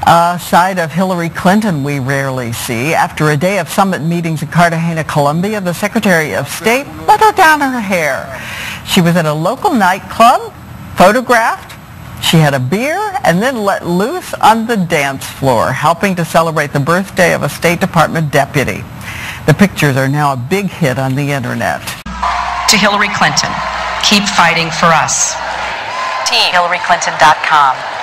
A side of Hillary Clinton we rarely see. After a day of summit meetings in Cartagena, Colombia, the Secretary of State let her down her hair. She was at a local nightclub, photographed, she had a beer, and then let loose on the dance floor, helping to celebrate the birthday of a State Department deputy. The pictures are now a big hit on the internet. To Hillary Clinton, keep fighting for us. TeamHillaryClinton.com